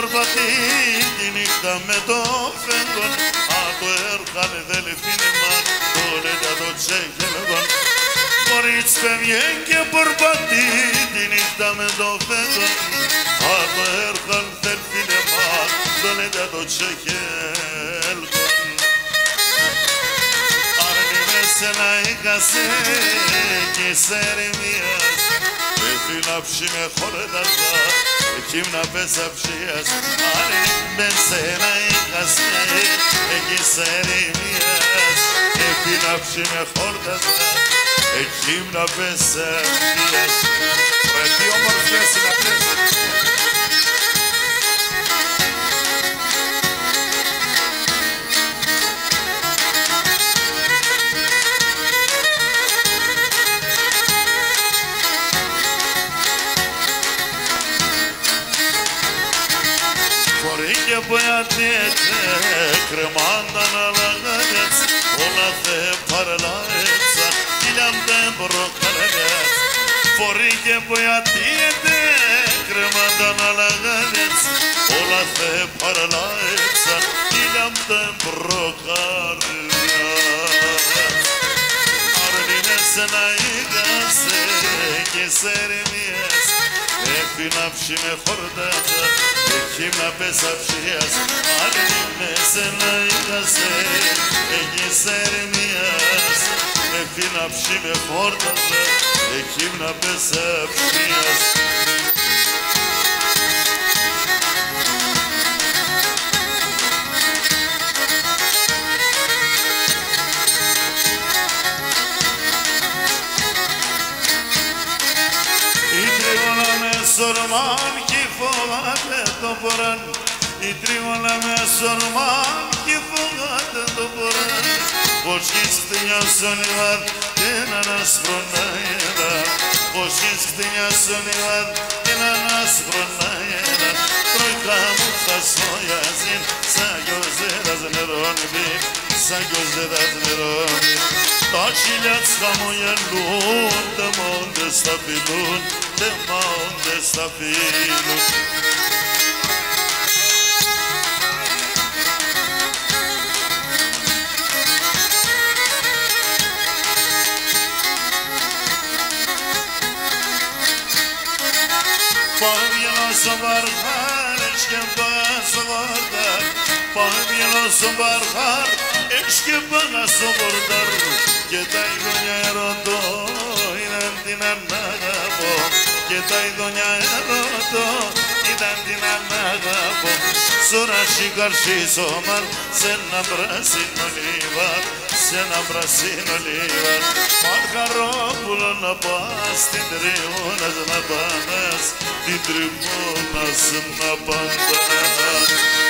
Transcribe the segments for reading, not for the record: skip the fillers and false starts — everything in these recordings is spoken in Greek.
περπατεί τη νύχτα με το φεγγόν. Από έρχανε δελφίνημα, το λέτε το τσέγγελγόν. Μπορείς φεύγε και περπατεί τη νύχτα με το φεγγόν. Από έρχαν δελφίνημα, το λέτε το τσέγγελγόν. Αρνημέσαι να είχασε και σε ερημίας. Πρέπει να ψει με χορεταζά, εκεί να πες αψίας. Αρνημέσαι να είχασε και σε ερημίας. Πρέπει να ψει με χορεταζά, εκεί να πες αψίας. Ρε τι ομορφιές είναι αυτές. Και băiatete, cremanda na lăgădeț, Ola de paralaeța, Ileam de brocăleț. Foriche băiatete, cremanda na lăgădeț, Ola de paralaeța, Ileam de brocăleț. Arnine se naigase, che seremies, Efina pși me hordază, Echim na pesapșias, Arnimese na igase, Egi seremias, Efina pși me hordază, Echim na pesapșias. Sorman ki fovate toporan, I triola me sorman ki fovate toporan. Poškistnja sonivar, tena nas pronajera. Poškistnja sonivar, tena nas pronajera. Trojka muhta svoja zin, sa gözde razneron bin, sa gözde razneron bin. Taşiljac hamojen lun, demon de stabilun, demon de stabilun. Pavjelo sobarhar, eşke bana sobardar. Pavjelo sobarhar, eşke bana sobardar. Κοίтай δονιά ερωτώ, ήταν την ανάγαπω. Κοίтай δονιά ερωτώ, ήταν την ανάγαπω. Σωράσι καρσί σώμαν, σε ένα πράσινο λίβαρ, σε ένα πράσινο λίβαρ. Μαρχαρόπουλο να πας, την τριώνας να πάνας, την τριμώνας να παντάς.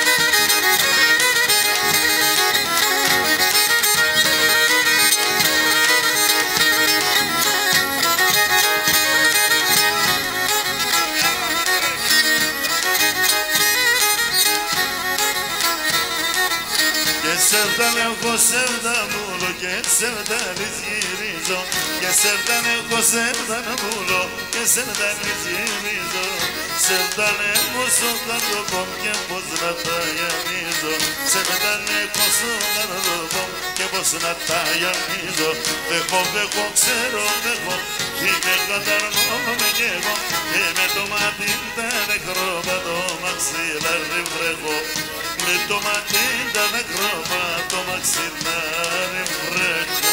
Sevdan έχω sevdan μούλο και sevdan γυρίζω. Και sevdan έχω sevdan μούλο και sevdan γυρίζω. Sevdan έχω στον καρδοπό και πως να τα γιανίζω. Sevdan έχω στον καρδοπό και πως να τα γιανίζω. Δέχω, ξέρω, δέχω, είμαι καταρμόμαι κι εγώ. Και με το μάτι τα νεκρό, το μαξιλάρι βρέχω. Με το μάτι τα νεκρό, το μαξιλάρι βρέχω.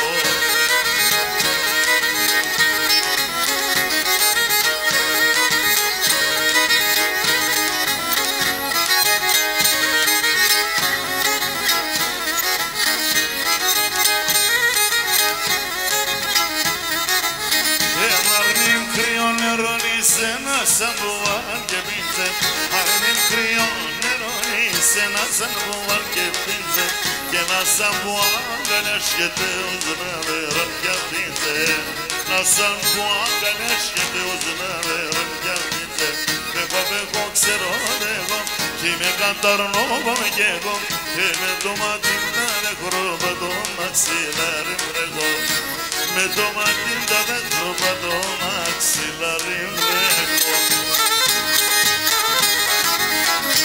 Αρνήμ κρύο νερόνι σε ένα σαν βουάν και πίντε. Αρνήμ κρύο νερόνι σε ένα σαν βουάν και πίντε. Και ένα σαν βουάν δεν έρχεται ως να βεράν και πίντε. Ένα σαν βουάν δεν έρχεται ως να βεράν και πίντε. Εγώ ξέρω εγώ κι είμαι καταρνόμαι κι εγώ. Και με το μάτι να νεκρό το μαξιλάρι βρέχω. Με το μάτι τα δέντρο πατώ μαξιλάρι βρέχω.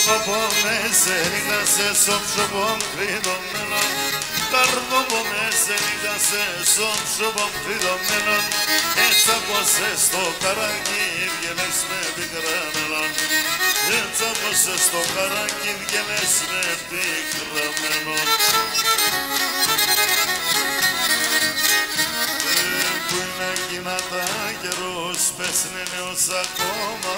Καρδοπομεσένικα σε σώψοπον κρυδωμένον Καρδοπομεσένικα σε σώψοπον κρυδωμένον Έτσι ακούσες στο καράκι βγαίνες με πικραμένον Έτσι ακούσες στο καράκι βγαίνες με πικραμένον Που είναι εκείνα τα καιρούς πες είναι νέος ακόμα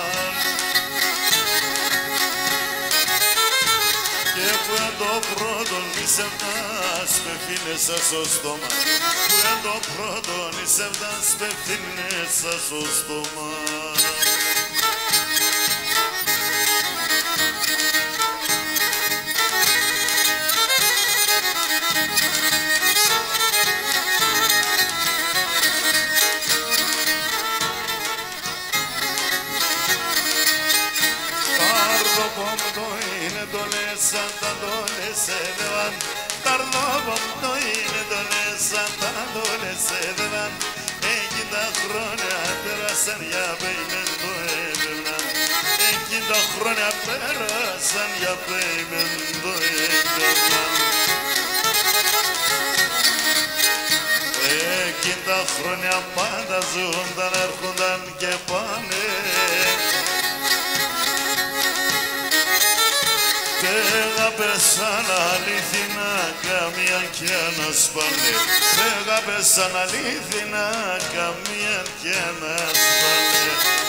Και που είναι το πρώτο είσαι φτάς πεφίνεσαι στο στόμα Που είναι το πρώτο είσαι φτάς πεφίνεσαι στο στόμα Σαν τα δόλες έδευαν Καρδόποπτο είναι δόλες σαν τα δόλες έδευαν Εκεί τα χρόνια πέρασαν για πέιμεντο έπαιρναν Εκεί τα χρόνια πέρασαν για πέιμεντο έπαιρναν Εκεί τα χρόνια πάντα ζούνταν, έρχονταν και πάνε Έγαπεσαν αλήθινα καμία κι να σπάνε Έγαπεσαν αλήθινα καμία κι να σπάνε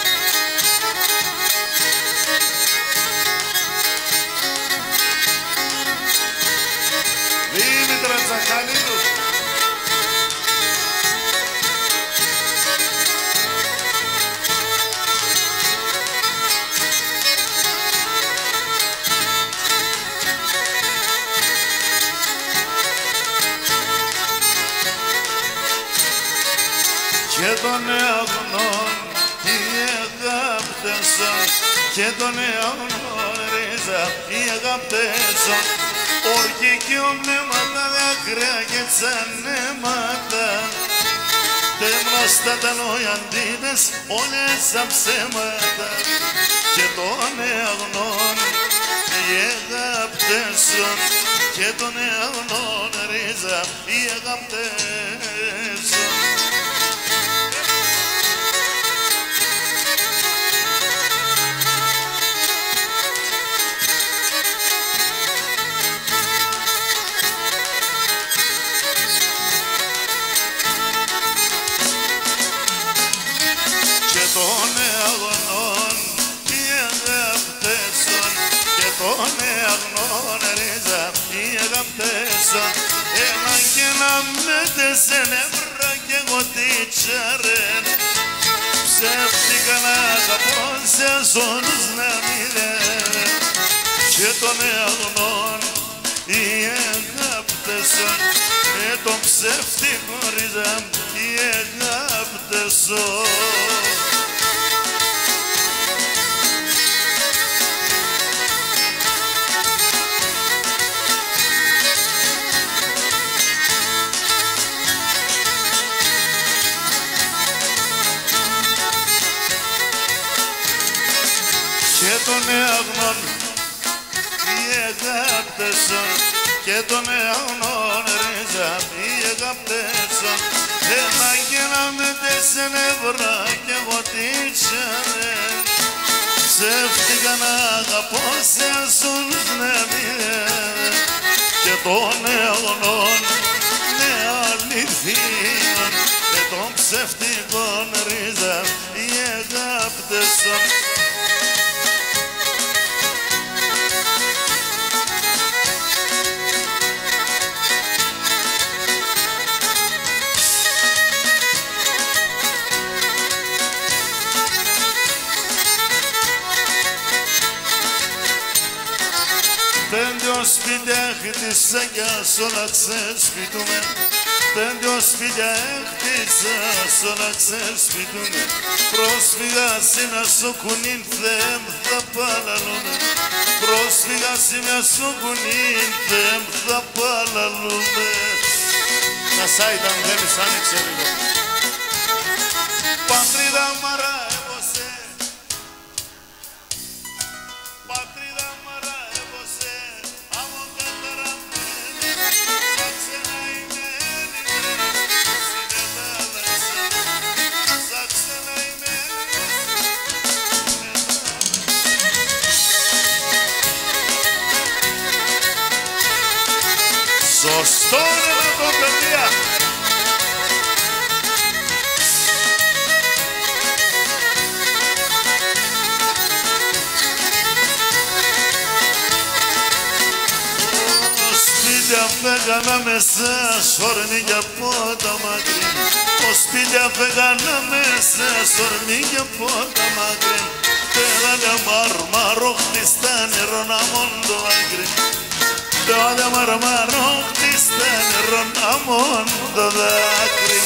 Δήμητρα Τσακαλίδου Και των αγνών οι αγάπτεσαν Και των αγνών ρίζα οι αγάπτεσαν Ορκική ομνέματα δάκρυα και τσανέματα Τέμναστα τα νοϊαντίδες όλες τα ψέματα Και των αγνών οι αγάπτεσαν Και των αγνών ρίζα οι αγάπτεσαν των αγνών οι αγάπτεσαν Και των αγνών ρίζα οι αγάπτεσαν Έναν και να μέτεσαι νεύρα κι εγώ τι τσάρεν Ψεύτηκα να αγαπώ σε ζώνους να μηδέν Και των αγνών οι αγάπτεσαν Και των ψεύτικων ρίζα οι αγάπτεσαν Και των αγνών οι αγάπτεσαν Και των αγνών ρίζα οι αγάπτεσαν Ένα και να μετέσαι νευρά κι εγώ τι τσάρεν Ψεύτηκα να αγαπώ σε ασούλους να μηδέν Και των αγνών ναι αληθείαν Και των ψεύτικων ρίζα οι αγάπτεσαν Τέντιο σπίτια χτίσα κι ας όλα ξεσπιτούμε Τέντιο σπίτια χτίσα ας όλα ξεσπιτούμε Πρόσφυγα σύνα στο κουνίν θέμ θα παλαλούμε Πρόσφυγα σύνα στο κουνίν θέμ θα παλαλούμε Να σάιταν θέλεις άνοιξε λίγο Πατρίδα μ' αρά εγώ σε Πατρίδα Σωστό ρε το παιδιά. Σπίτια φέγανα μέσα, σορμίγια από τα μακρύ. Σπίτια φέγανα μέσα, σορμίγια από τα μακρύ. Πέρανε μαρμαρό χτιστά νερό να μόντο δάκρυ. Πέρανε μαρμαρό χτιστά νερό να μόντο δάκρυ.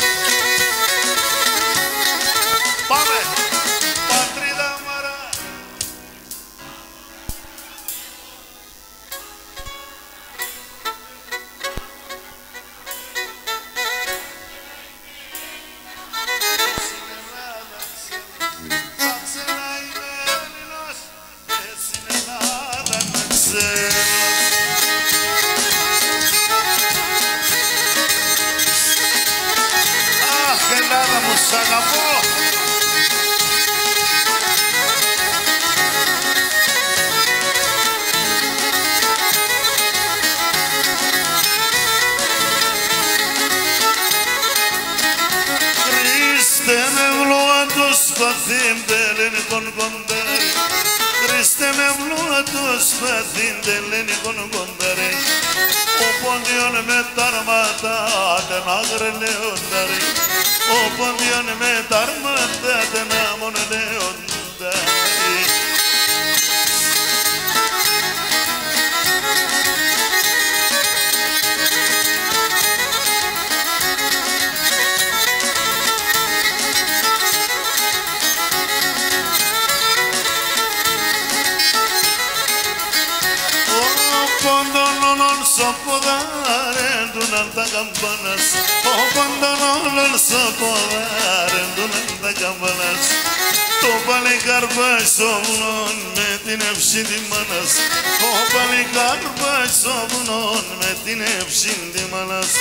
Πάμε! Πατρίδα μαρά! Αχ, Ελλάδα μου, σ' αγαπώ! Χριστέ με βλώα το σπαθήν τελενικόν κοντάρι. Χριστέ με βλώα το σπαθήν τελενικόν κοντάρι. Ο πόντιον με τα αρμάτα δεν αγρελαιόνταρι. Ο πόντιον με τα αρμάτα δεν αμονελαιόνταρι. Pantalonul să podare, dunanta campanas. O pantalonul să podare, dunanta campanas. Tu pale carbai somnon, me tine pshindi manas. O pale carbai somnon, me tine pshindi manas.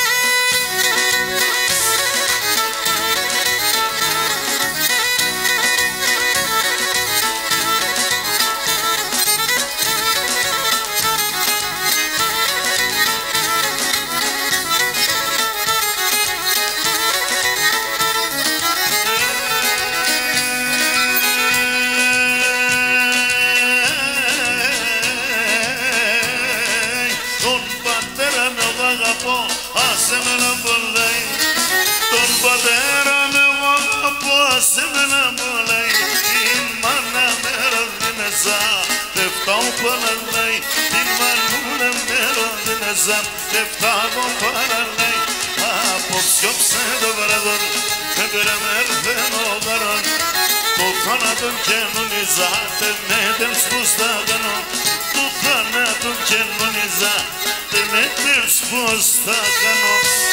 Άσε με να πολλάει, τον πατέρα με αγαπώ, άσε με να πολλάει. Την μάνα με ροδίνεσα, δεν φτάω παραλάει. Την μανούλα με ροδίνεσα, δεν φτάω παραλάει. Απόψε το βραδόν, έπαιρε με έρθενο γαρόν. Το θάνατον καινονιζάτε με δεν σπούστα κάνω. Το θάνατον καινονιζάτε με δεν σπούστα κάνω.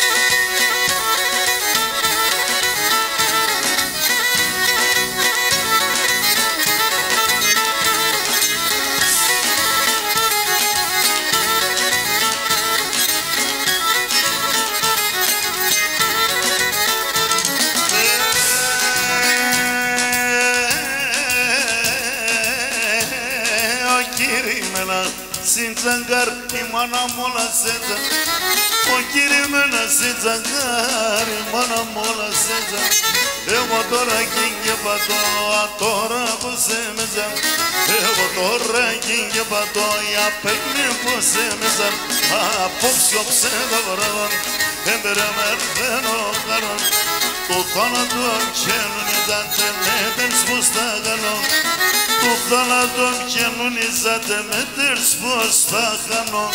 Σιντζαγκάρ, η μάνα μου όλα σέντζα. Ο κύριε με ένα σιντζαγκάρ, η μάνα μου όλα σέντζα. Εγώ τώρα κίνγε πατώ, τώρα που σε μέσα. Εγώ τώρα κίνγε πατώ, η απέκνη που σε μέσα. Απόψε το βράδον, έμπερε με έρθενο χαρόν. Το θάνατο καινονιζάτε με δεν σπούστα κάνω. Το θάνατο καινονιζάτε με δεν σπούστα κάνω.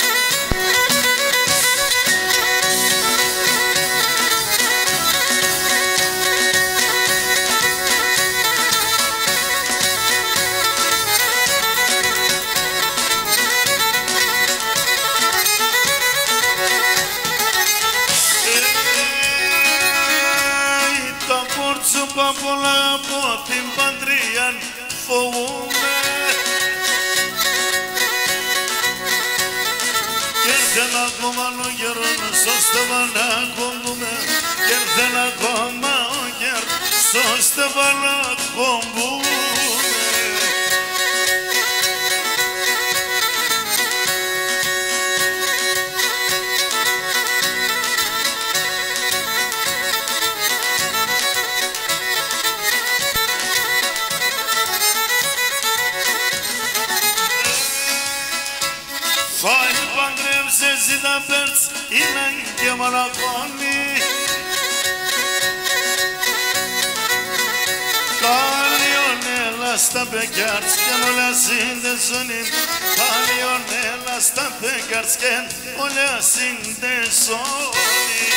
Πα πολλά από την πατρία φοβούμαι. Και ήρθε ακόμα ο καιρός ώστε να κομπούμε. Και ήρθε ακόμα ο καιρός ώστε να κομπούμε. έγιναν και μοναχώνοι. Καλιονέλα στα πεκιάρτσκια όλα σύνδεσονοι. Καλιονέλα στα πεκιάρτσκια όλα σύνδεσονοι.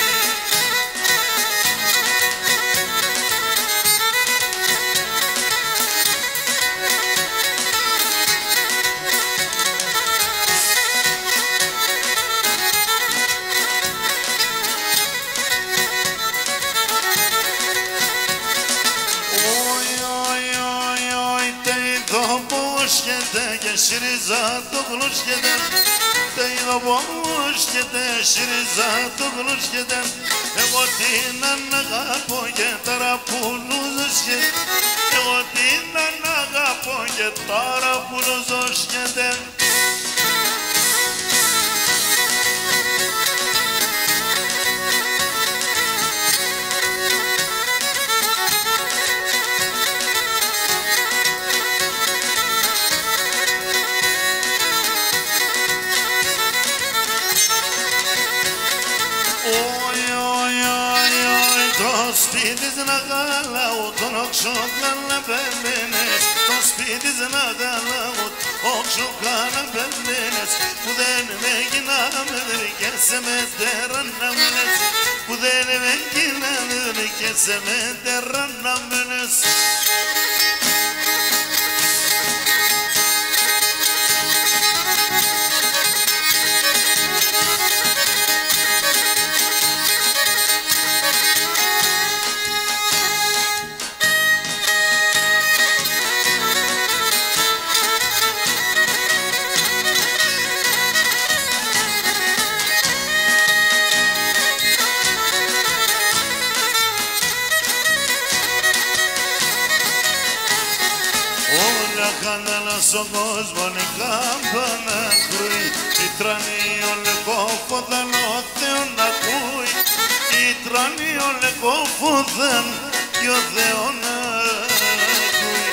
Şiriza tukuluş geden Teyla boş geden Şiriza tukuluş geden Egotinan naga poge tarapuluz geden Egotinan naga poge tarapuluz geden Σπίτης να γαλάω, τον όξοκα να περνένες. Το σπίτης να γαλάω, όξοκα να περνένες. Που δεν με γίναμε, και σε με τερανάμενες. Που δεν με γίναμε, και σε με τερανάμενες. Στον κόσμο η κάμπανα κρούει. Η τρανή ο λεκόφοδαν ο Θεόν ακούει. Η τρανή ο λεκόφοδαν και ο Θεόν ακούει.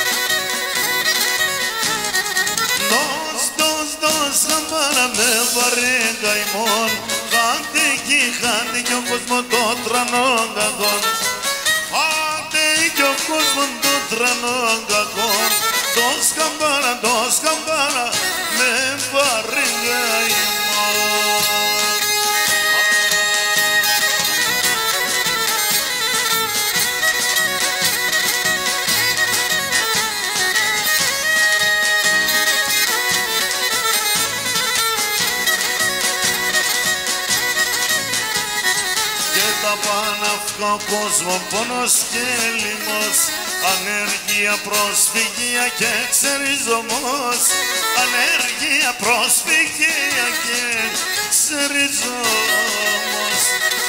Δώσ' καμπάνα με βαρύ καημόν. Χάντε κι ο κόσμο το τρανόν κακόν. Χάντε κι ο κόσμο το τρανόν κακόν. Dos campana, me barriga y Και τα παναυκά κόσμο πόνος και λιμός. Ανεργία, προσφυγία και ξεριζωμός. Ανεργία, προσφυγία και ξεριζωμός.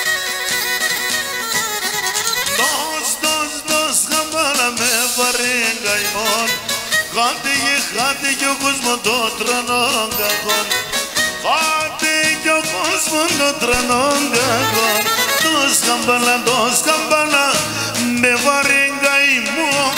Δώσ' χαμπάνα με βαρύ καημόν. Χάτε κι ο κόσμος το τρανόν κακόν. Χάτε κι ο κόσμος το τρανόν κακόν. Δώσ' χαμπάνα με βαρύ καημόν.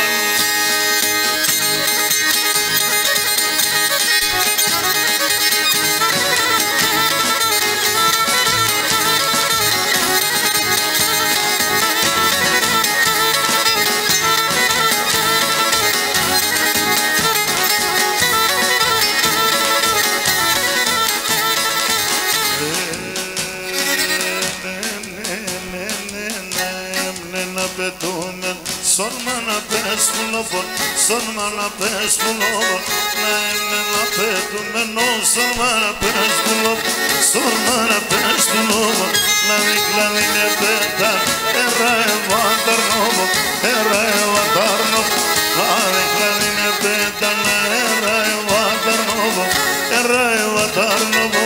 Σόρμα να πες που λόγω, σόρμα να πες που λόγω. Να είναι να πέτουμε νο, σόρμα να πες που λόγω, σόρμα να πες που λόγω. Να δικλάδει με πέτα, έρα ευανταρ νόμο, έρα ευανταρ νόμο. Να δικλάδει με πέτα, έρα ευανταρ νόμο, έρα ευανταρ νόμο.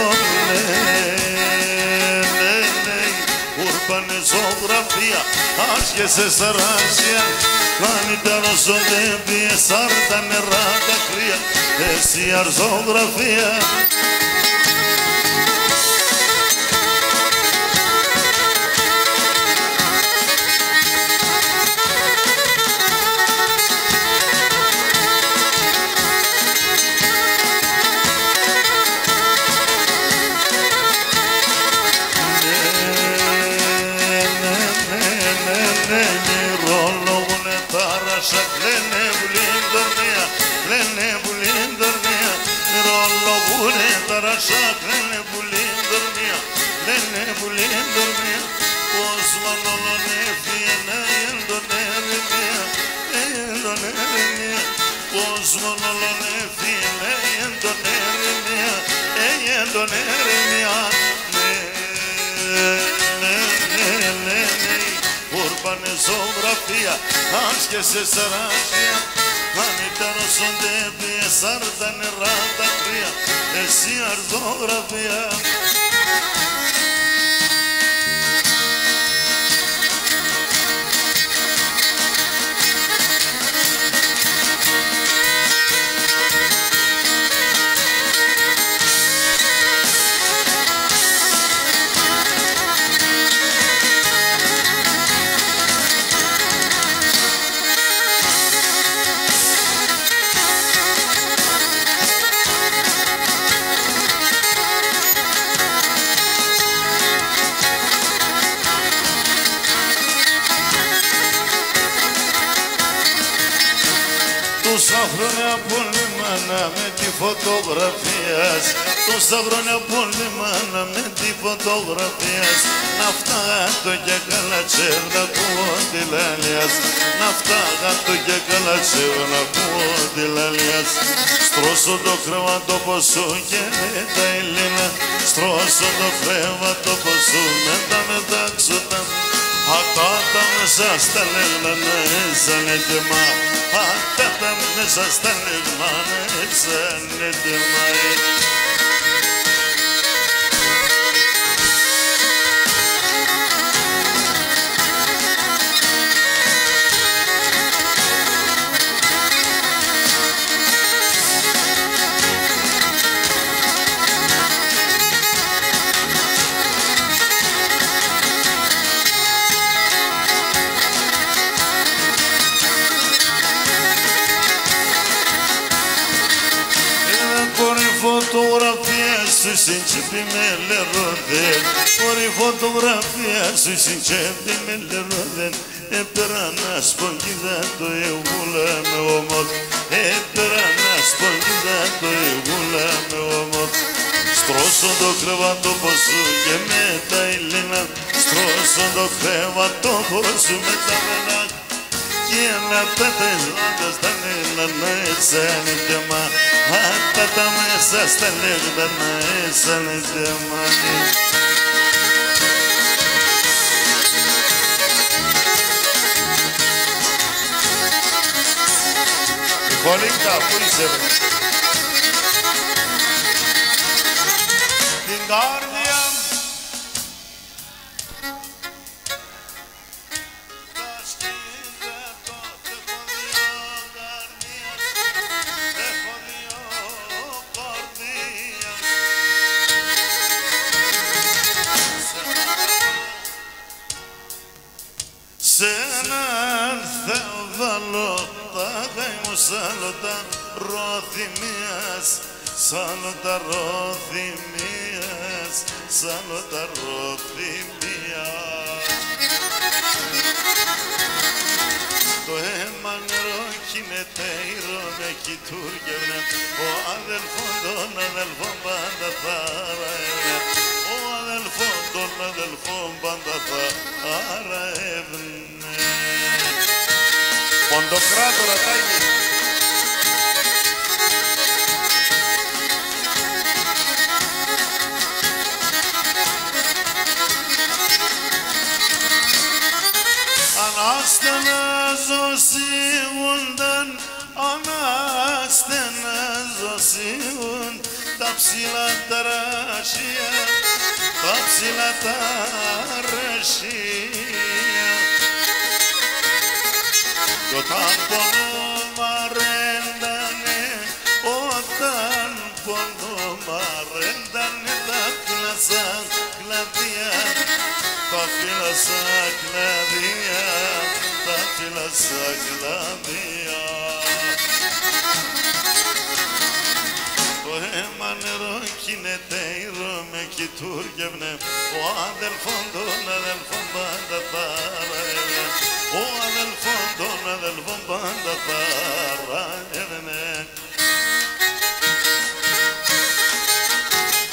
Urban ζωγραφία, άσχεσαι σαράσια. Κάνει τα ροσοδεύει, σάρτα νερά τα κρύα. Εσύ αρζογραφία. Laşak lene bulin dormia, lene bulin dormia. Osman olan efiyene yendonermia, yendonermia. Osman olan efiyene yendonermia, yendonermia. Urbane zoğrafya, aşk ese sarajya. Hanitaro son debiye sardan rada kriya, esiyar zoğrafya. Τόσα χρόνια πολεμάνα με τη φωτογραφίας. Τόσα χρόνια πολεμάνα με τη φωτογραφίας. Ναυτάγατο και καλά τσέρνα κουόντι λαλιάς. Ναυτάγατο και καλά τσέρνα κουόντι λαλιάς. Στρώσω το κρεβάτο ποσού και με τα Ελλήνα. Στρώσω το κρεβάτο ποσού με τα μετάξω τα. Ακάτα μέσα στα λεγνά σαν έτοιμα. Ακάτα μέσα στα λεγνά σαν έτοιμα. Fotografia su sincepi mele roden, ori fotografia su sincepi mele roden. E perana spongidato e ulame omot, e perana spongidato e ulame omot. Στρώσω το κρεβάτο πως σου και με τα Ελλήνα. Στρώσω το κρεβάτο πως σου με τα μελάκ. Και να τα τελειώντα στα λεγνά σαν έτοιμα. Άτα τα μέσα στα λεγνά σαν έτοιμα. Κολλήκα, πού είσαι βρε. Την καρδιά σε έναν θα βάλω τα γαϊμού σάλωτα ροθυμίας, σάλωτα ροθυμίας, σάλωτα ροθυμίας. Το αίμα νερό γίνεται ήρωνε κι τούργευνε, ο αδελφόν των αδελφών πάντα θα ραεύνε, ο αδελφόν των αδελφών πάντα θα ραεύνε. Ποντοκράτορα τάγει. Ανάστεναζω σίγουνταν, ανάστεναζω σίγουν τα ψηλά τα ρασία, τα ψηλά τα ρασία. Κι όταν πονομαρέντανε, όταν πονομαρέντανε τα φύλασα κλαδιά, τα φύλασα κλαδιά, τα φύλασα κλαδιά. Το αίμα νερό γίνεται ήρωνε κι τούργευνε, ο αδελφόν των αδελφών πάντα θα ραεύνε, ο αδελφόν των αδελφών πάντα θα ραεύνε.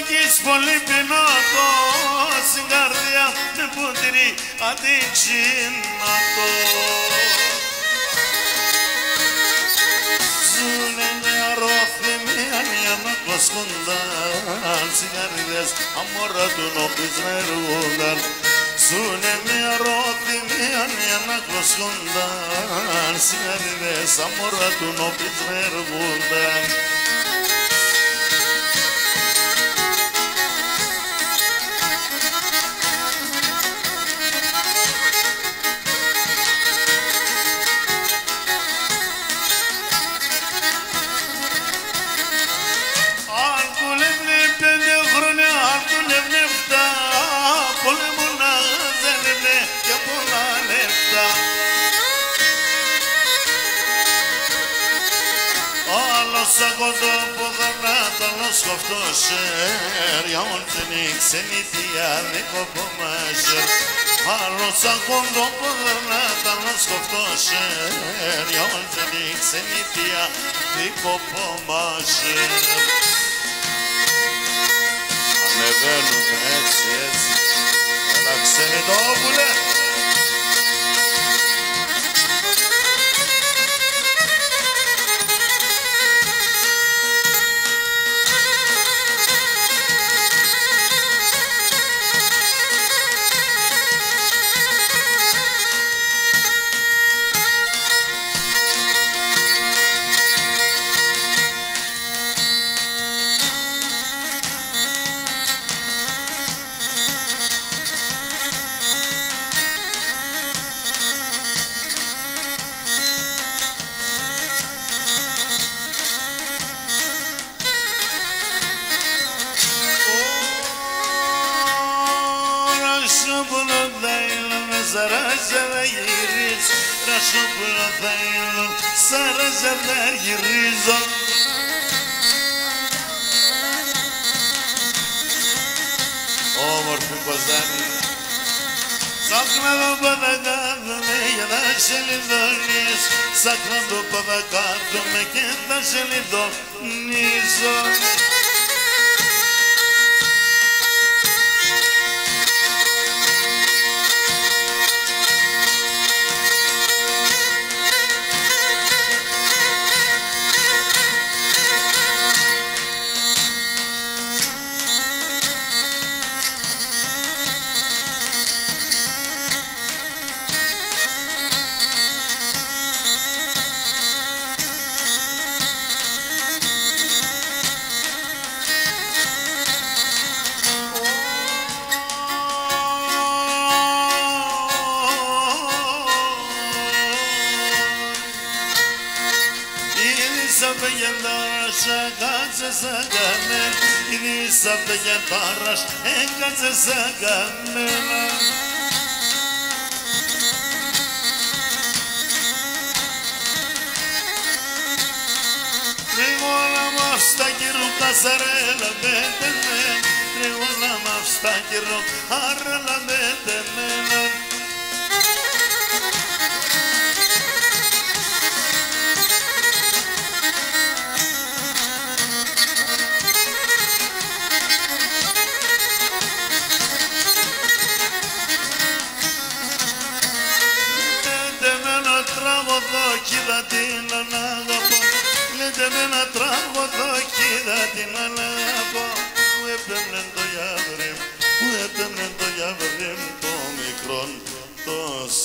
έχεις πολύ πεινότο στην καρδιά με ποτήρι αντίξινατο. Ζουνε με αρρώθυμια μια να κλωσκούνταν σιγαρίδες αμόρα του νόπις να εργούνταν. Ζουνε με αρρώθυμια μια να κλωσκούνταν σιγαρίδες αμόρα του νόπις να εργούνταν. Σακοντό ποδανάτα λοσκοφτό σέρ για όλτενη ξενιτία δικοπομάζερ. Άλλο σακοντό ποδανάτα λοσκοφτό σέρ για όλτενη ξενιτία δικοπομάζερ. Ανεβαίνουμε έτσι έτσι. Ένα ξενιτόπουλε. Σαράζα να γυρίζω. Όμορφη Κοζάνη. Σάκνα το παδακάθομαι για να σε λιδώνεις. Σάκνα το παδακάθομαι και θα σε λιδώνίζω. Είδησα πεγεντάρας, έκατσε σαν καμένα. Τριγώνα μ' αυτά κυρού κασαρέλα πέτεμεν. Τριγώνα μ' αυτά κυρού άρελα πέτεμεν. Κοίτα την ανάγαπω, λέτε με ένα τραγωδό, κοίτα την ανάγαπω. Που έπαιρνε το γιαβρί, που έπαιρνε το γιαβρί το μικρόν το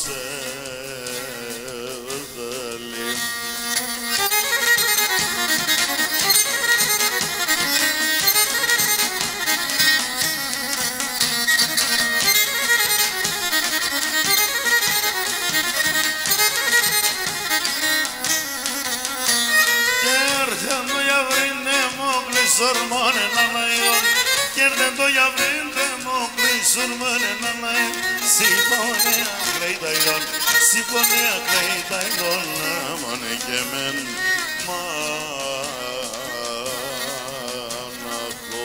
σερδαλί. Ορμόνε να μαϊόν, κέρδεν το γιαβρίν δε μόκλεις ορμόνε να μαϊόν. Σιπώνε ακλέιτα ιόν, σιπώνε ακλέιτα ιόν, μόνε και μεν μάνακο.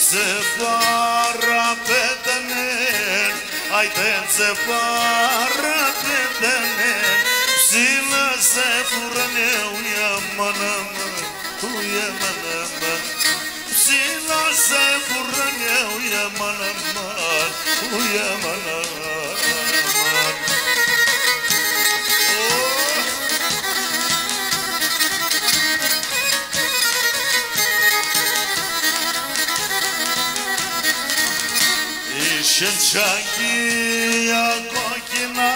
se parapetanen, haide se parapetanen, psila se purane uya manama, uya manama, psila se purane uya manama, uya manama. Şenşangiya kokina,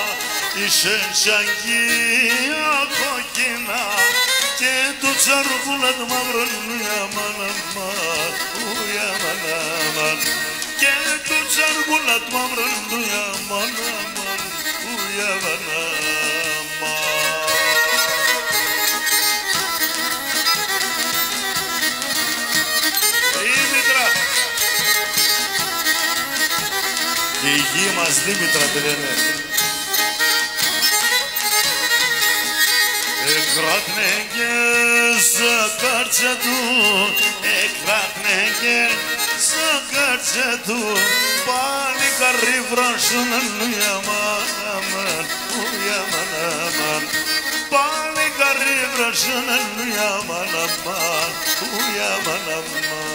şenşangiya kokina, ke tu çargulat mavrun yaman aman, yaman aman, ke tu çargulat mavrun yaman aman, yaman aman. Δήμητρα. Και η γη μας Δήμητρα τη λένε. Εκράτνε και στα κάρτια του, εκράτνε και στα κάρτια του, πάλι καρύ βράσουναν ουιαμάν αμάν, ουιαμάν αμάν, πάλι καρύ βράσουναν ουιαμάν αμάν, ουιαμάν αμάν.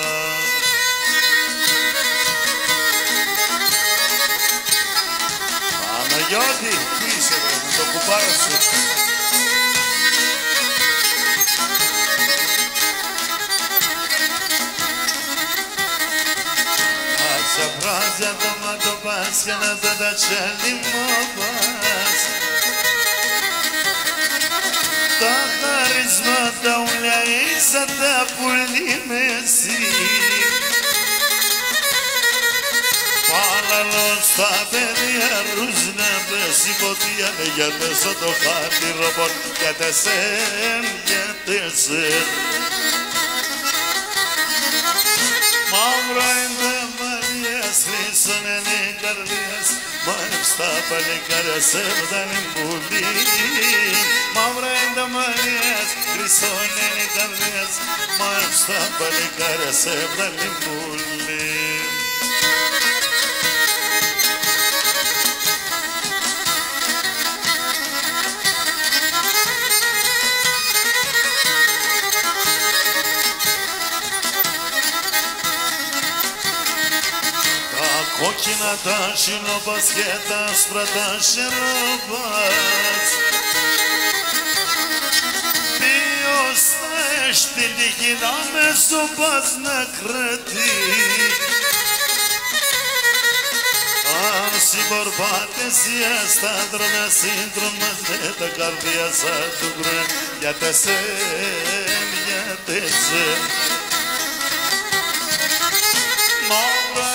Παναγιώτη, πού είσαι με το κουπάρο σου. Άτσα πράζα το μάτω πας και να δω τα τσέλη μου πας. Τα χαρίσματα ούλια ίσα τα πουλί με εσύ. Παλαλώς τα παιδιά ρούζνα πες υποτία για τέσσω το χάρτη ρομπот για τεσσέν, για τεσσέν. Μαύρα είναι μαριές, χρήσωνε οι καρδιές, μάνεψ τα παλικάρια σε βδάνει μπουλή. Μαύρα είναι μαριές, χρήσωνε οι καρδιές, μάνεψ τα παλικάρια σε βδάνει μπουλή. Κόκκινα τα σιλόπας και τα άσπρα τα σιλόπας. Ποιος θα έχει την τύχη να με σοπάς να κρατεί. Αν συμπορπάτες για στα δρόμια σύντρομας με τα καρδιά σαν του γκρεν. Για τεσσέν, για τεσσέν. Μαύρα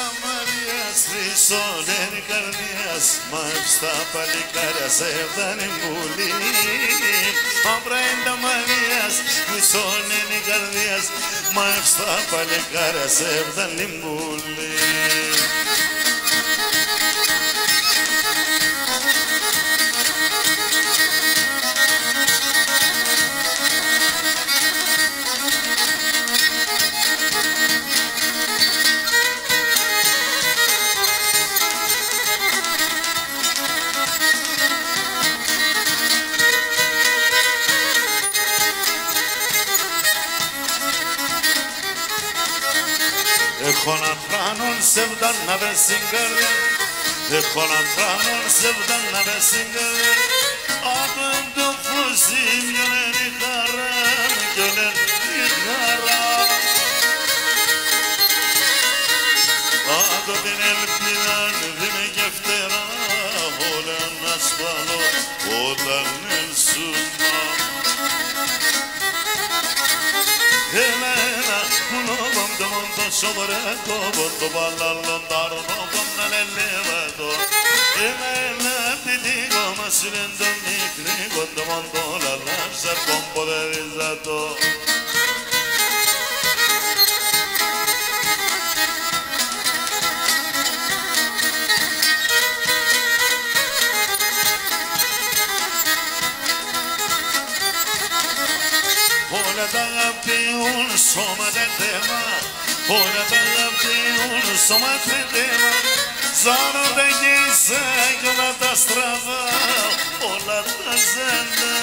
χρυσώνε οι καρδιάς, μάψ' τα παλικάρια σε βδάνει μπουλή. Μαύρα είναι τα μαριάς, χρυσώνε οι καρδιάς, μάψ' τα παλικάρια σε βδάνει μπουλή. Έχω να τράνον σε βδάν να βρες συγκαρδιά. Έχω να τράνον σε βδάν να βρες συγκαρδιά. Από το φωσί μοιονεν η χαρά, μοιονεν η χαρά. Από την ελπίδα δίνει και φτερά, όλα να ασφαλώ όταν έλσουνα. Elena, uno bando mondo sobre todo, todo ballando con el elevato. Elena, ti digo, ma si rendo mi crigo, quando mondo la lascia con poderizzato. Όλα τα αγαπητούν σώμα δεν θέμα, Όλα τα γαπτίουν στο μαθητήμα ζώνονται και είσαι κι όλα τα στραβά, όλα τα ζέντα.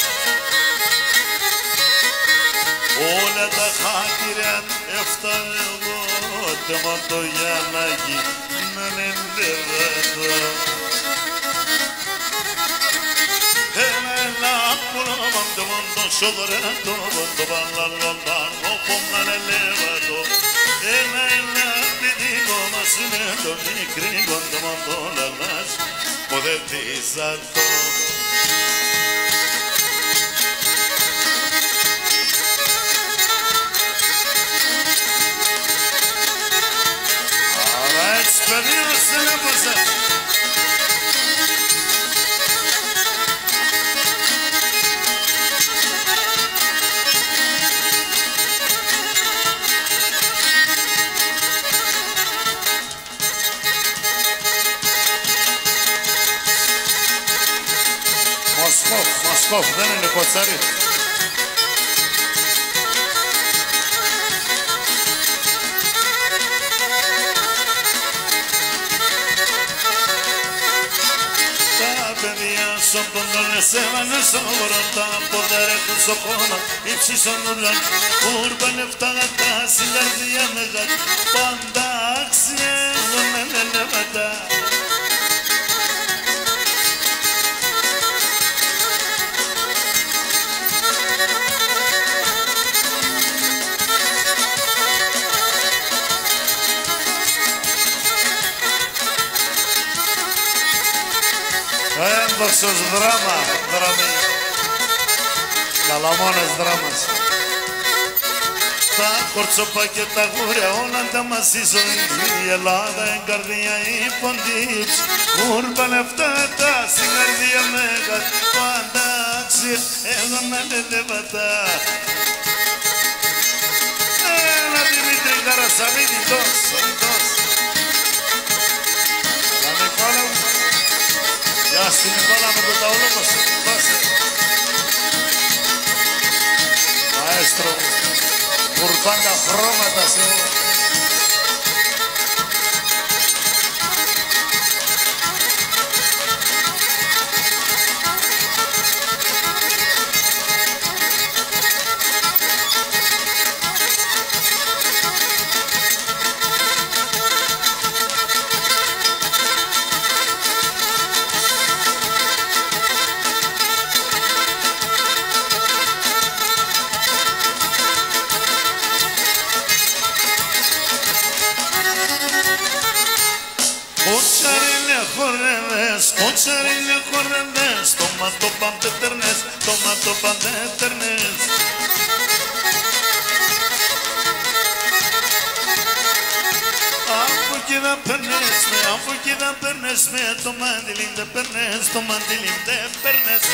Όλα τα χάκυρια έφτανε εγώ τέμα το Γιάννακι να νεντεύεται. Ένα πουλόμαν το μόντο σοδωρέτο το παλαλοντάνο πόμνανε λέβατο. Ένα πηδίγο μας είναι το μικρή το μόντο λαλάς ποδευτίζατο. Περνίω στην έπωσα. Μοσκόφ, δεν είναι κοτσάρι. Son donde se van a sobrar poder con su coma y si son ulan urban eftagata sin la día mega panda acción donde le mata Ένδοξος δράμα, δραμή, καλαμόνες δράμας. Τα κορτσοπά και τα γούρια όλα τα μαζίζουν. Η Ελλάδα εν καρδία υποντύψη. Ούρμπα λεφτά τα στην καρδία μέγα. Πάντα άξια εγώ να λελεβατά. Ένα Δημήτρη Καρασαβίδη τόσο. Αλλά Νικόλα μου. Γεια στη Νικόλα με το ταούλο μας. Μαέστρο μου. Κουρπάντα χρώματα σε όλα. Κοτσαρίνε χορεύες, τόματο παντέτερνες, τόματο παντέτερνες. Από εκεί δεν παίρνες με, από εκεί δεν παίρνες με, το μαντιλίν δεν παίρνες, το μαντιλίν δεν παίρνες.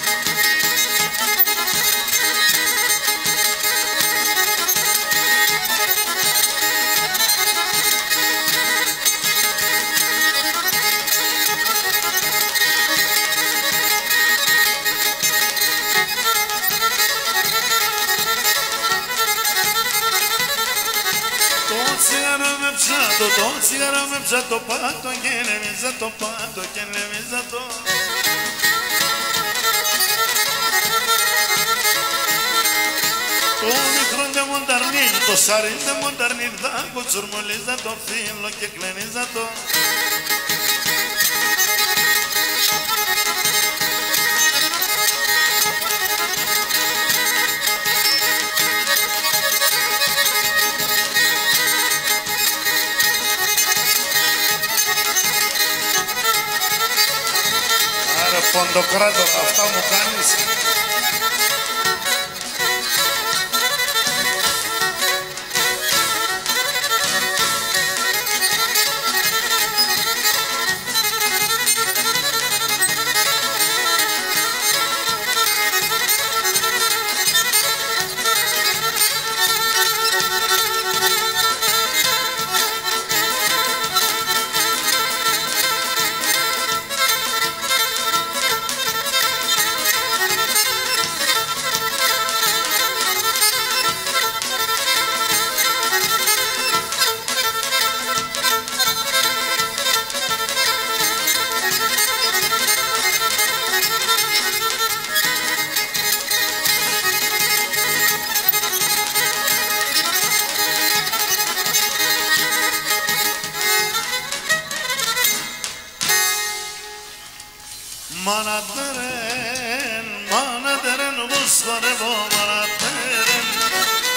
Το τσιγάρο με ψάτο πάτο και λεβίζα το πάτο και λεβίζα το. Το μικρό ντε μονταρνίν, το σαρίν ντε μονταρνίν, δάκο τσουρμολίζα το φύλλο και κλενίζα το. Ποντοκράτο, αυτά μου κάνεις.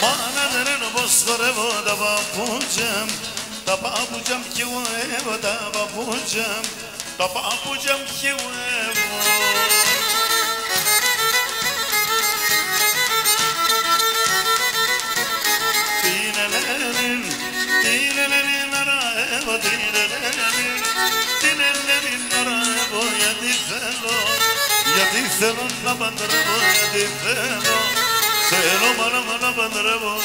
Manadırın bozkırı da babucam, da babucam ki evo da babucam, da babucam ki evo. Dinelerin ara evo, dinelerin ara evo, ya di felo na bandrevo, ya di felo. Selo mana bandrevo.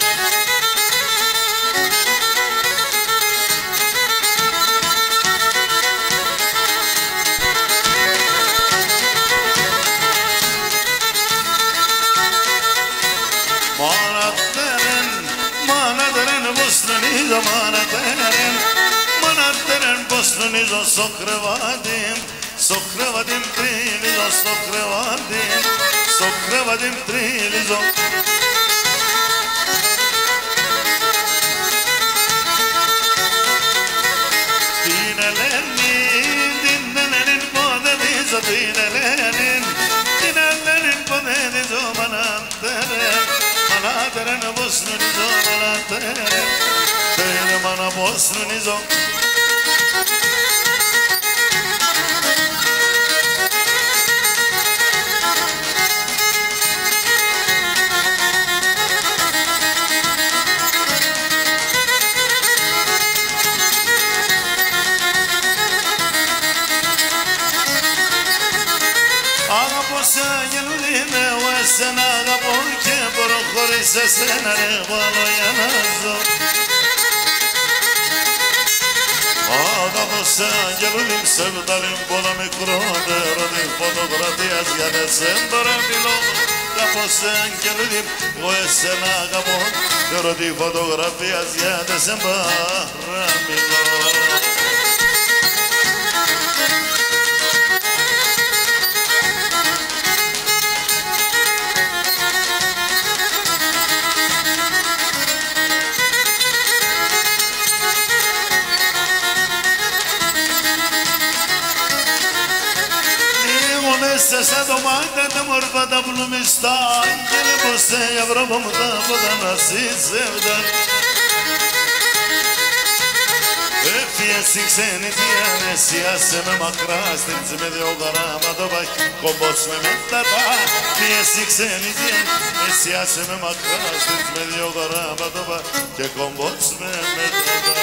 Manaderen bosnanizo, manaderen bosnanizo, sokrevadim trilizo, sokrevadim trilizo. Dinelerin podedizo, dinelerin podedizo, manaderen bosnanizo, manaderen mana bosnanizo. Sen ağabon ki bırakır ise senere bağlayanazdı. Ağabon sen gelulim sevdalim bana mikroda radim fotografiyaz yine sen bırakilo. Ağabon sen gelulim o sen ağabon radim fotografiyaz yine sen bırakilo. Se domanda de morba da blumista Gel bu se yavrum da bu da nasıl sevdan Fiyesin seni diyene siyaseme makras Temzime de o garama da bak Kombos Mehmet Tata Fiyesin seni diyene siyaseme makras Temzime de o garama da bak Kombos Mehmet Tata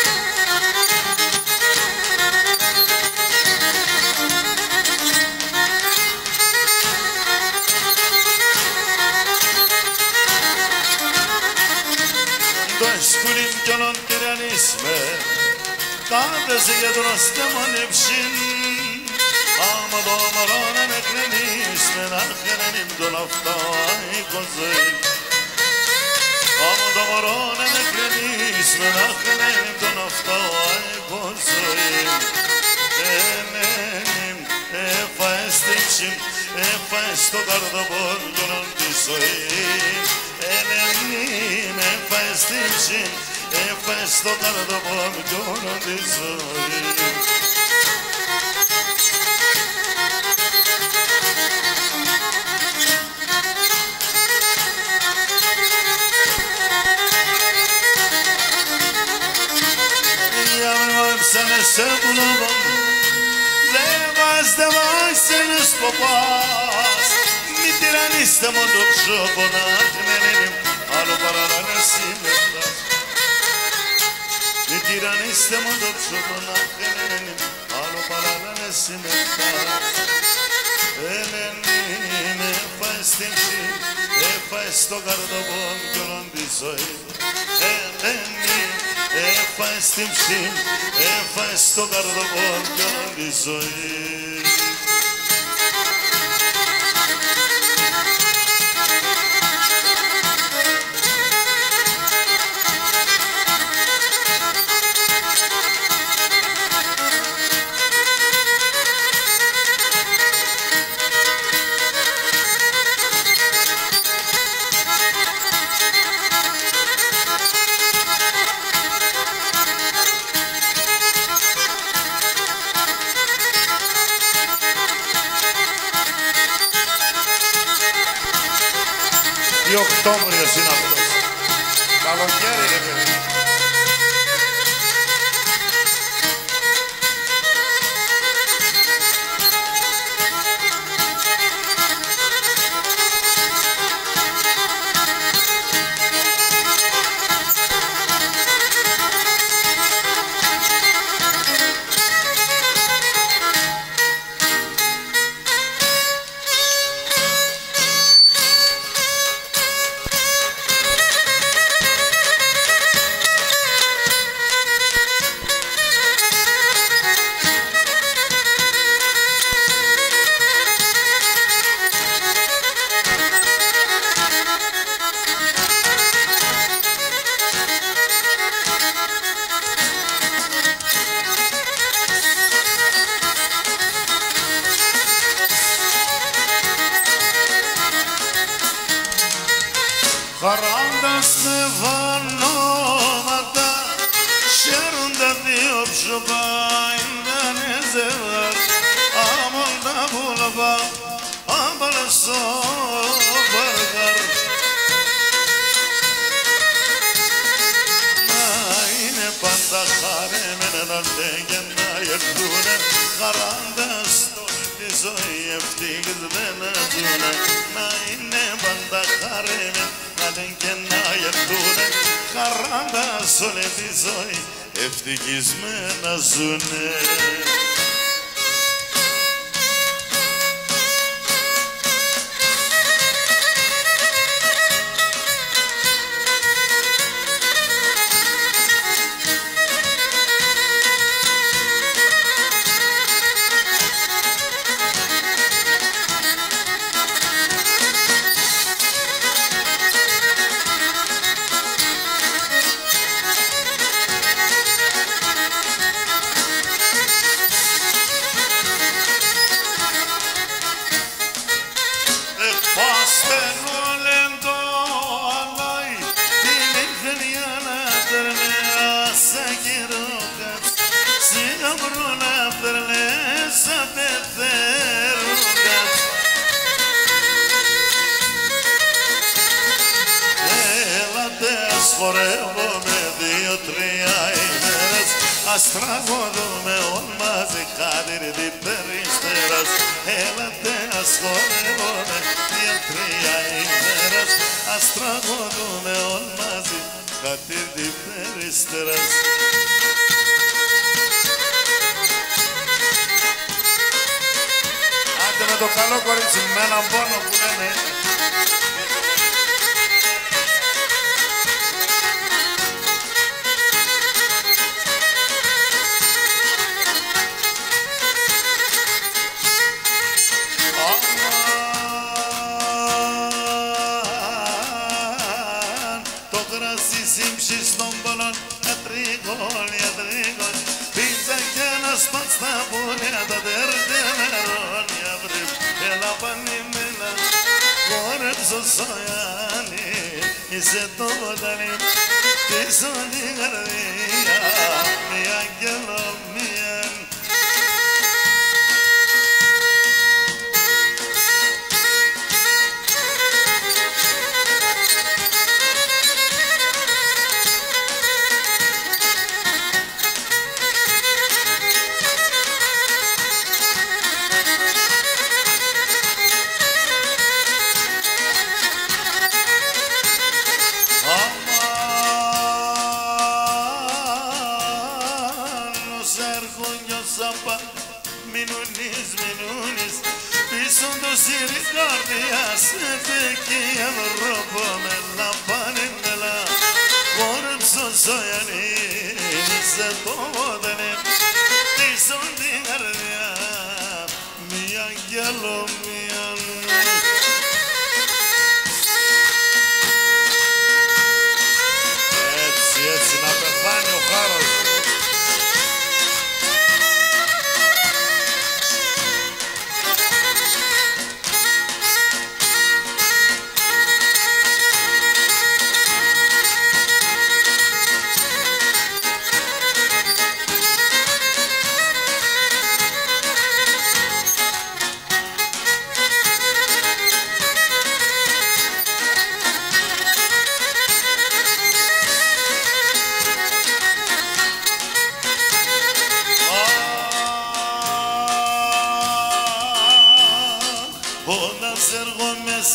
Doşkulim canan teren isme Kadesi yedrostem anepşin Ama domaran emekleni ismen Akhenenim dolafta ay kozayım Ama domaran emekleni ismen Akhenenim dolafta ay kozayım Emenim efestimşim Efesto garda bol canan tisoyim Emenim efestimşim Efesto garda bol canan tisoyim Yavrum sana sevulum Devas senes papas Mi tiran istemodum şobonak Nenenim alu paralar simetta Mi tiran istemodum şobonak Nenenim alu paralar simetta Nenenim efestimşim Efesto gardabon gönön disoy Nenenim efestimşim Efesto gardabon gönön disoy Οι Οκτώβριος είναι αυτός. Καλοκαίρι ρε παιδί. Χαράντας νεβανόματα χαίρονται δύο ψωπά είναι ζευγάρ άμον τα βούλαβα άμπαλε στο βαργάρ να είναι πάντα χαρέμενα να λέγε να έρθουνε χαράντας τη ζωή ευτύχης δεν ζουνε να είναι πάντα χαρέμενα και να έρθουνε χαράντας όλη τη ζωή ευτυχισμένα ζουνε. Χορεύομαι δύο-τρία ημέρες ας τραγωδούμε όλοι μαζί χάρη την περιστέρας έλατε ας χορεύομαι δύο-τρία ημέρες ας τραγωδούμε όλοι μαζί χάρη την περιστέρας. Άντε με το καλό κορίτσι με έναν πόνο που λένε. Στα πουλιά τα τερτεμερόνια βρεις έλα πανημένα χόρεψω σοιάνι είσαι το ποτάμι πίσω την καρδιά μια αγγελομία. Μινούνις πίσω το σύρι καρδιάς εκεί Ευρώπο με λαμπάνιμελα χόρεψω σοιάνι είσαι το μόδενε πίσω την καρδιά μια αγγελομία. Έτσι να πεθάνει ο χάρος.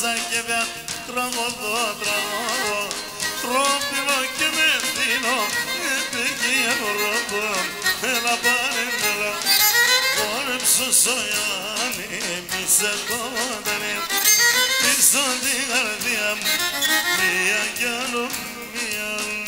μέσα και πια τραγωδό, τρόπινο και με δίνω, επίγει Ευρώπη, έλα πάρε μέλα, πόρεψω σοιάνι, μη σε κοντανή, πίσω την καρδιά μου, μία κι άλλο μία.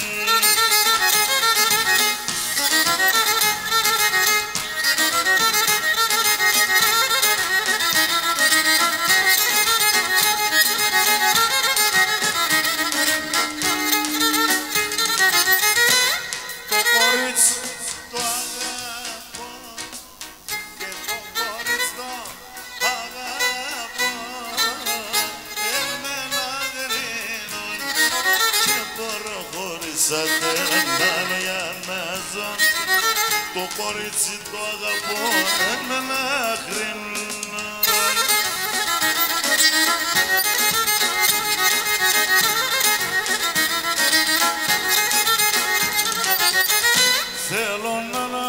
Το κορίτσι το αγαπώ, εμένα χρυνώ. Θέλω να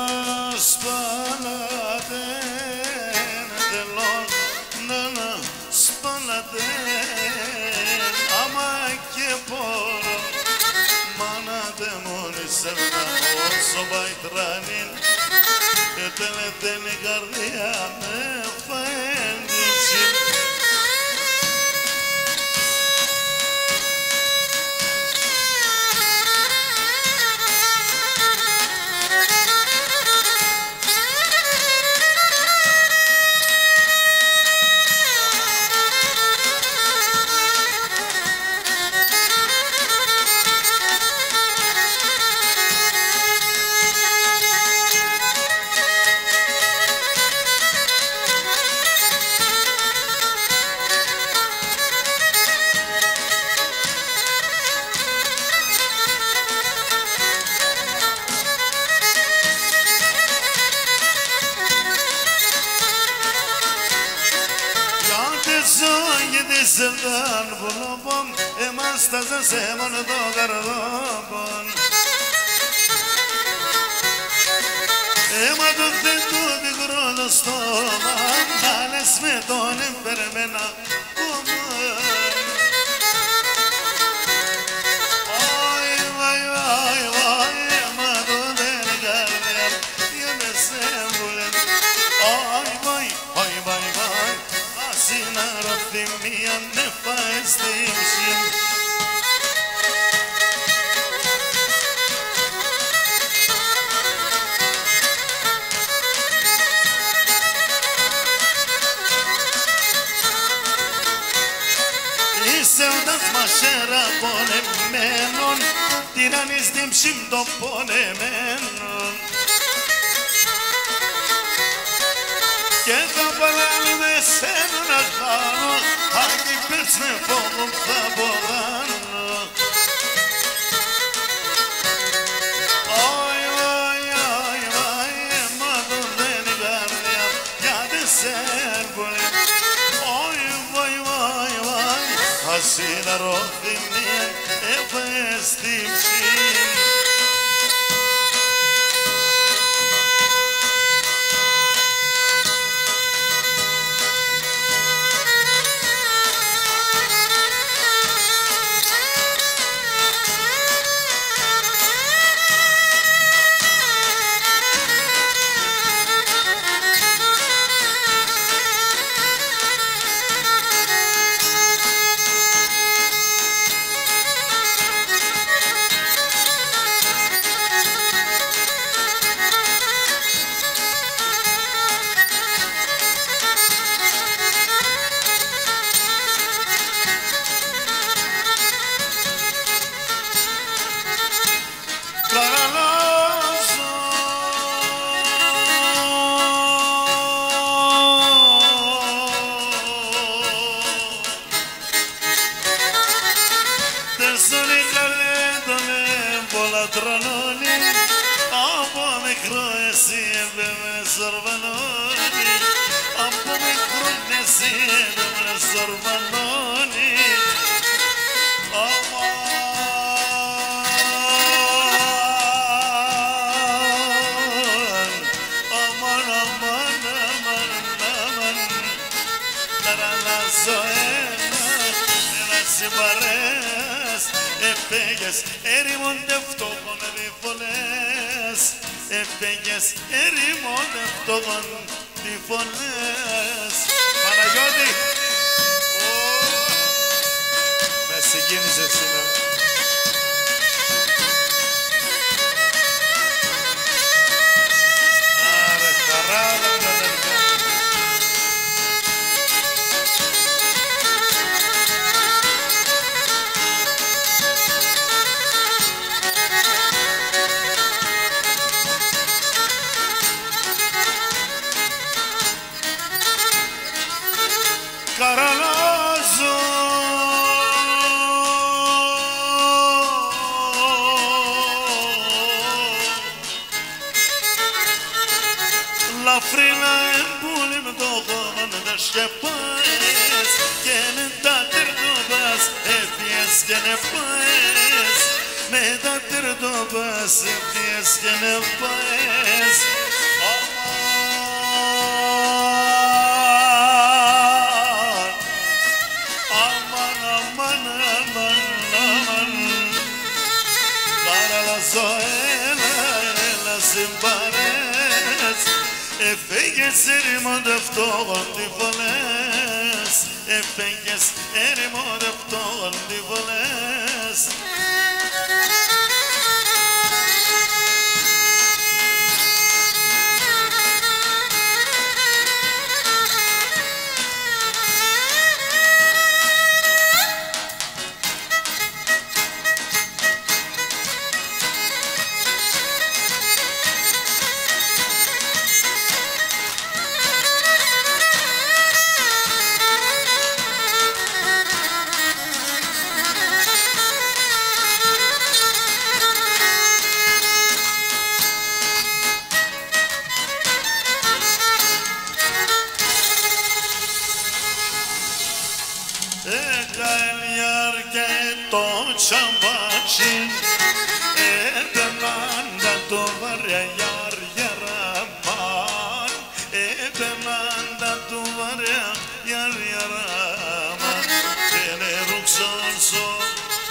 σπαλατέν, θέλω να σπαλατέν, άμα και μπορώ, μάνα δε μόνοι σε μένα όσο πάει τρανήν, και τελευταία η καρδιά με φαίνεται. Sevdan bulubum, emastazın semanı doğarlubun. Ema dudde tubi grolostoman, nales me donim vermena kuman. Oy vay vay vay, ema dudde garver, yeme sembulen. Oy vay vay vay vay, asina Rabbim miyan nefa istemşim. Sevdat maşera ponemenon, dinan istemşim do ponemenon. Και θα παράλληλε σε ένα χάνω, αν την πέρσμε φόβο θα ποδάνω. Όι, όι, όι, όι, εμάτω δεν είναι καρδιά, γιατί σε έρβολε. Όι, όι, όι, όι, ας είναι ρόθυμη, έφες την ψήνη. Aman, aman, aman, έφεγες ερημόνται φτωχών διφωνές. Έφεγες ερημόνται φτωχών διφωνές. Παναγιώτη! Με συγκίνησες σήμερα. Άρε χαρά μου αδερφέ. Καραλάζω λαφρίνα εμπούλη με το γόνο να σκεπάες και με τα τερτοπάς έφυγες και νεφάες με τα τερτοπάς έφυγες και νεφάες. Έφεγες ερημόνται φτωχών διφωνές. Έφεγες ερημόνται φτωχών διφωνές. Ekayar ke to çambacın Ebemanda duvara yar yaraman Ebemanda duvara yar yaraman Beni ruksan son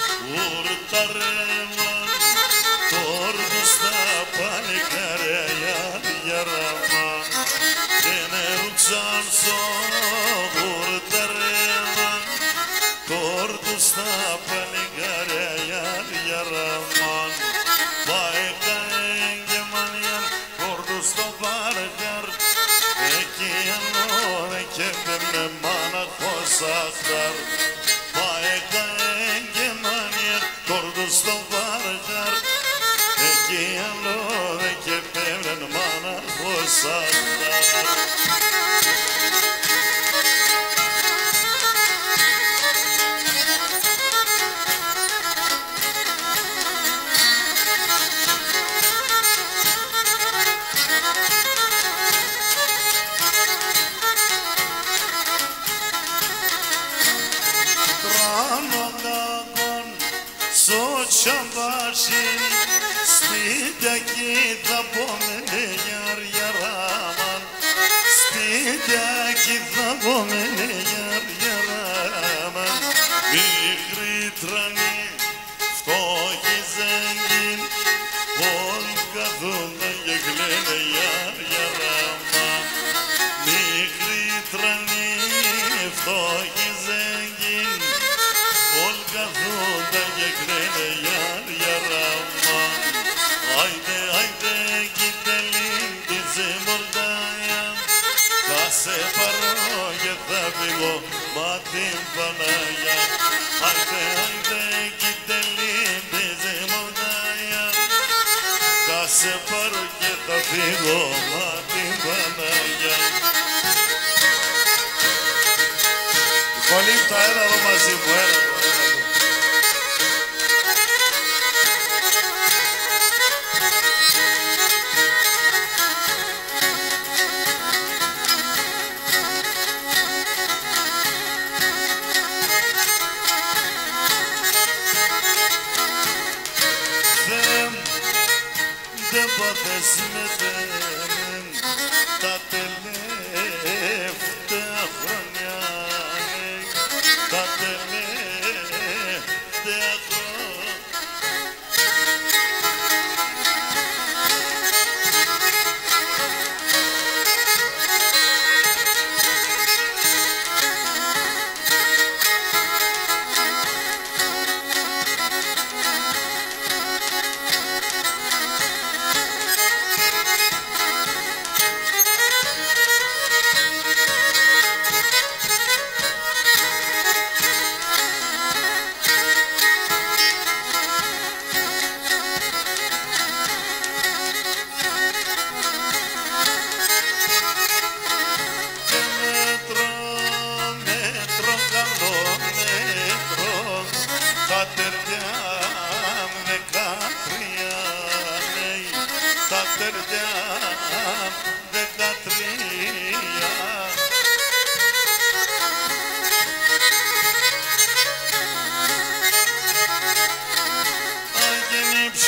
urtarman Tordusta panikare yar yaraman Beni ruksan son urtarman Tordusta panikare yar yaraman Baika engemanyan Tordusta panikar Eki yanno ekebemne mana kosaklar Baika engemanyan Tordusta panikar Eki yanno ekebemne mana kosaklar Çambaşın spidaki da bomene yar yaraman spidaki da bomene yar yaraman Mikri trani vtoki zengin on kadunda yeglene yar yaraman Mikri trani vtoki zengin on kadunda yeglene yar yaraman Haydi haydi gidelim bizim oraya Kase paro yeta bigo matim panaya Haydi haydi gidelim bizim oraya Kase paro yeta bigo matim panaya Πολύ τα ένα εδώ μαζί μου, έλα. Δεν πάθες με τέμεν τα τελευταία χρόνια Τα τελευταία χρόνια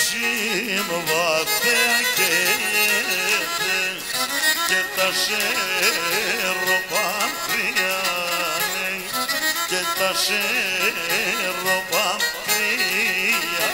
νησίμ βαθέα καίγεται και τα σέρωπα κρυάνε και τα σέρωπα κρυά.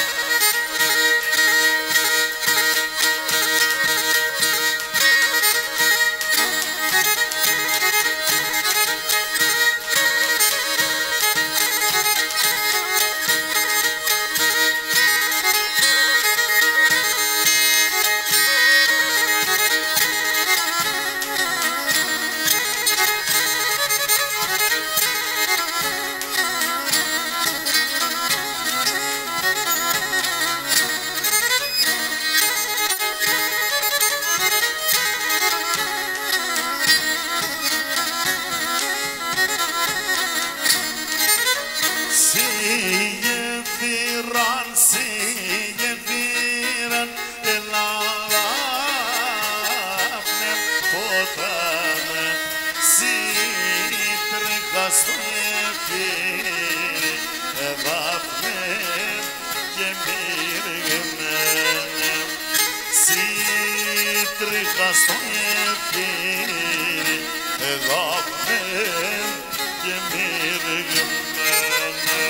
Σιγεφύραν ελάβνε ποτάμε σίτριχα στο γεφύρι εδάφνε και μύργεμένε σίτριχα στο γεφύρι εδάφνε και μύργεμένε.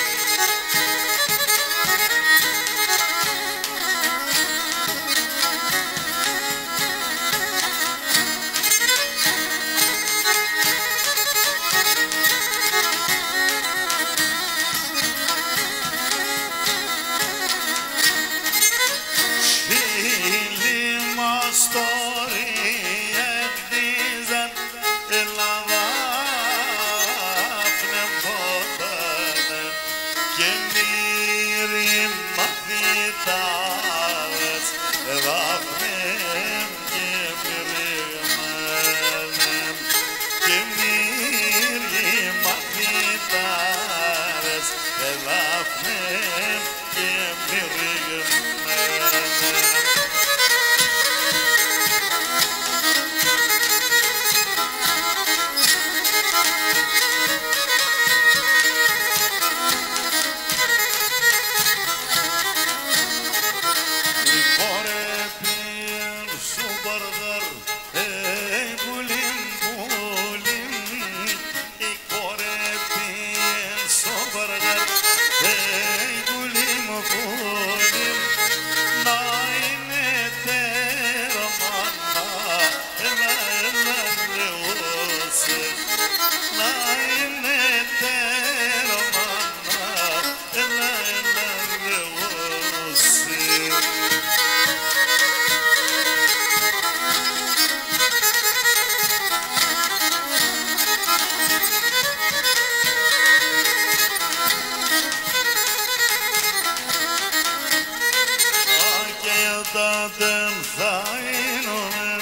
Δεν θα είναι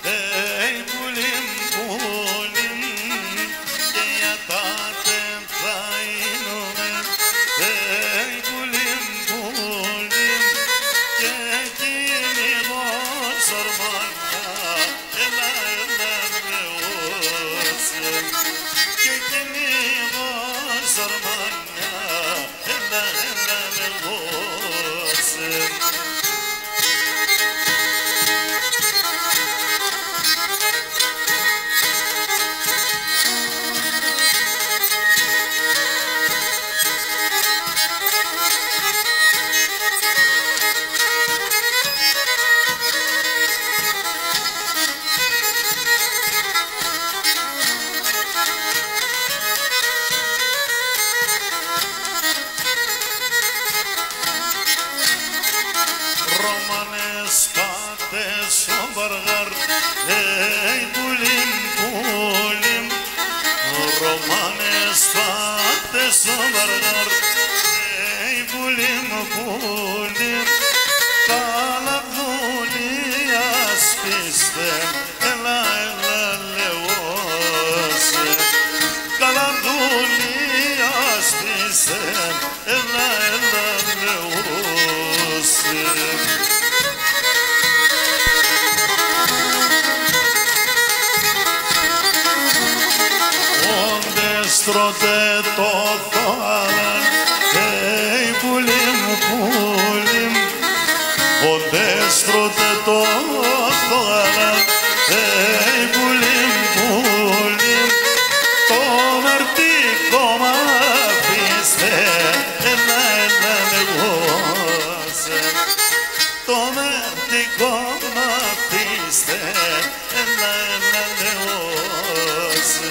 πουλιμ πουλιμ και για τα δεν θα είναι πουλιμ πουλιμ και εκείνη πως ορμάνια έλα λεώσε και εκείνη πως ορμάνια έλα λεώσε. Romanes fates sobargar, pulim pulim, kalabdulias pistem, ela leose, kalabdulias pistem, ela leose. Στρώτε το θάλαν, πουλιμ, πουλιμ, τώρα πουλίμ, πουλίμ το μαρτικό μ' αφήστε έλα εγώ σε το μαρτικό μ' αφήστε έλα εγώ σε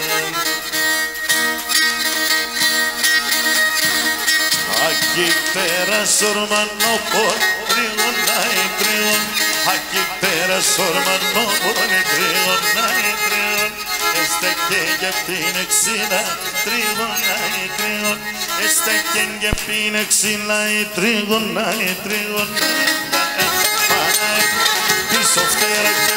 aquí pera sormano por trionai trion aquí pera sormano por trionai trion este que ya pine xila trionai trion este que ya pine xila trionai trion pisos que era que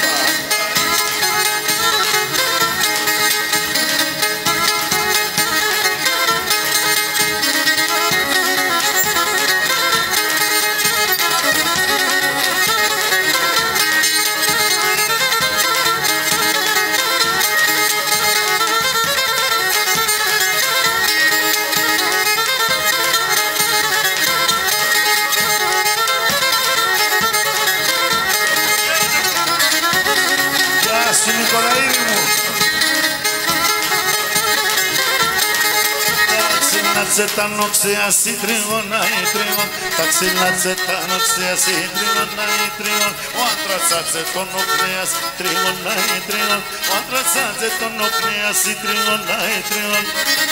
τα νοξέα σύντριγωνα ή τρίων, τα ξυλάτσε τα νοξέα σύντριγωνα ή τρίων, ο άντρας άτσε τον οκνέα σύντριγωνα ή τρίων, ο άντρας άτσε τον οκνέα σύντριγωνα ή τρίων.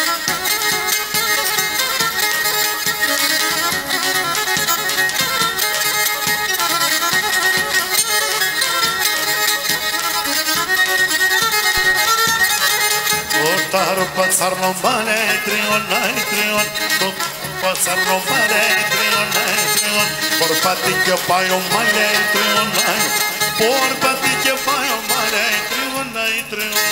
Portaro pazzarlo male trion ai trion pazzarlo male trion ai trion por pati que paio male trion ai por pati que paio male trion ai trion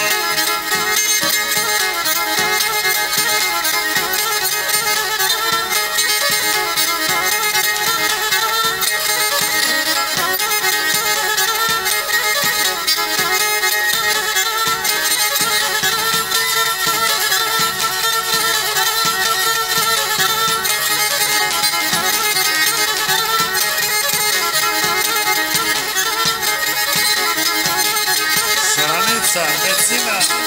Vecina